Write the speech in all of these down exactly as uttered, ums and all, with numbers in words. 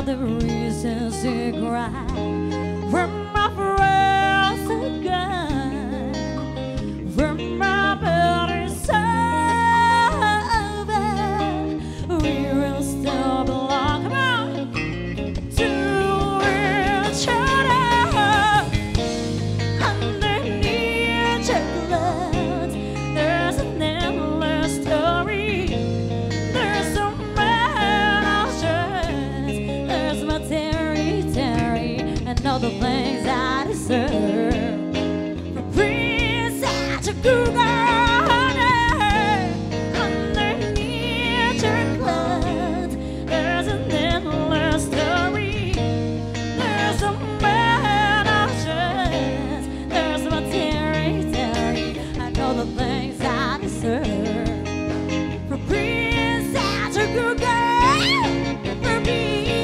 the reasons to cry. Where my friends are gone, where my body's over, we will still belong. Come on, to each other. Underneath your clothes, there's an endless story. There's so many oceans, there's my territory, and all the things I deserve. For being such a good girl, underneath your clothes, there's an endless story. There's so many oceans, there's my territory, and all the things I deserve. For being such a good girl, for me,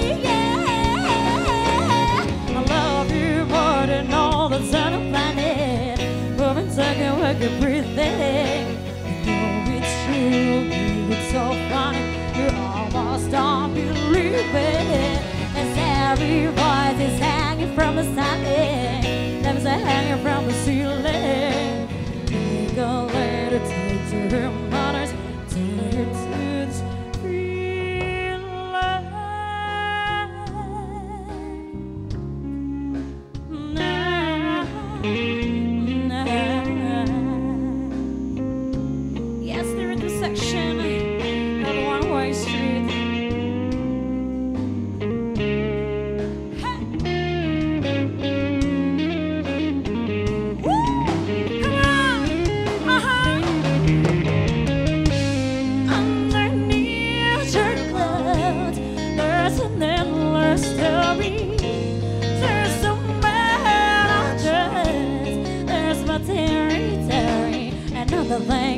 yeah. I love you more than all the sun on planet. Moving, talking, working, breathing. You know it's true, it's so funny. You almost don't believe it. As every voice is hanging from the ceiling, names are hanging from the ceiling. Take a letter, take to her mother's, take her to this free life. Now, now. Yes, they're in the section of one-way street. Hey. Woo! Come on! Uh-huh! Underneath your clothes, there's an endless story. There's so many oceans, there's my territory, and all the things